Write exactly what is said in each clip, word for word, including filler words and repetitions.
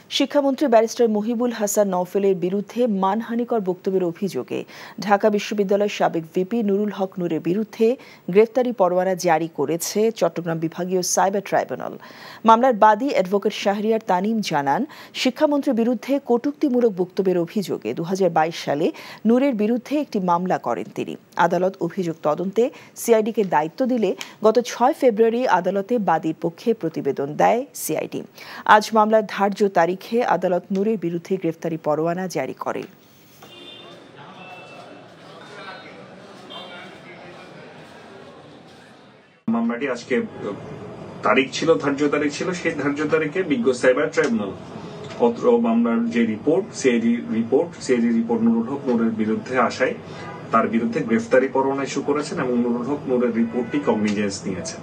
শিক্ষামন্ত্রী ব্যারিস্টার মহিবুল হাসান নওফেলের বিরুদ্ধে মানহানিকর বক্তব্যের অভিযোগে ঢাকা বিশ্ববিদ্যালয়ের সাবেক ভিপি নুরুল হক নূরের বিরুদ্ধে গ্রেফতারি পরোয়ানা জারি করেছে চট্টগ্রাম বিভাগীয় সাইবার ট্রাইব্যুনাল। মামলার বাদী অ্যাডভোকেট শাহরিয়ার তানিম জানান, শিক্ষামন্ত্রীর বিরুদ্ধে কটূক্তিমূলক বক্তব্যের অভিযোগে দু হাজার বাইশ সালে নূরের বিরুদ্ধে একটি মামলা করেন তিনি। আদালত অভিযোগ তদন্তে সিআইডিকে দায়িত্ব দিলে গত ছয় ফেব্রুয়ারি আদালতে বাদীর পক্ষে প্রতিবেদন দেয় সিআইডি। আজ মামলার ধার্য তারিখে আদালত নূরের বিরুদ্ধে গ্রেফতারি পরোয়ানা জারি করে। মামলাটি আজকে তারিখ ছিল, ধার্য তারিখ ছিল, সেই ধার্য তারিখে বিজ্ঞ সাইবার ট্রাইব্যুনাল পত্র মামলার যে report CID report CID report Nurul Haque নূরের বিরুদ্ধে আসায় তার বিরুদ্ধে গ্রেফতারি পরোয়ানা ইস্যু করেছেন এবং নুরুল হক নূরের রিপোর্টটি কগনিজেন্স নিয়েছেন।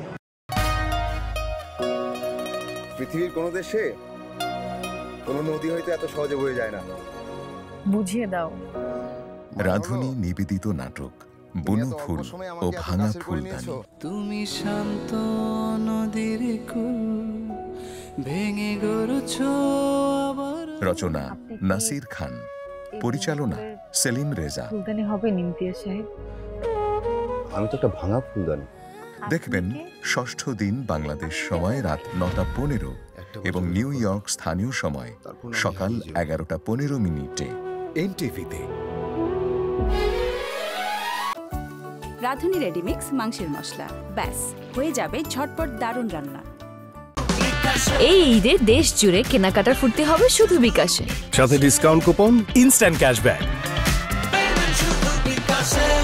পৃথিবীর কোন দেশে কোন নদী হইতে এত সহজে বয়ে যায় না। বুঝিয়ে দাও। রাধুনী নিবেদিত নাটক বুনো ফুল ও ভাঙা ফুলদানি। তুমি শান্ত নদীর কুল ভেঙে গড়ছো আবার। রচনা নাসির খান, পরিচালনা সেলিম রেজা। ফুলদানি হবে নিমতিয়া সাহেব। আমি তো একটা ভাঙা ফুলদানি। দেখবেন ষষ্ঠ দিন বাংলাদেশ সময় রাত নটা পনেরো এবং নিউ ইয়র্ক স্থানীয় সময় সকাল এগারোটা পনেরো মিনিটে এনটিভিতে। রাধুনী রেডিমিক্স মাংসের মশলা, ব্যাস হয়ে যাবে ঝটপট দারুণ রান্না। এই ঈদে দেশ জুড়ে কেনাকাটার ফুর্তি হবে শুধু বিকাশে, সাথে ডিসকাউন্ট কুপন, ইনস্ট্যান্ট ক্যাশব্যাক।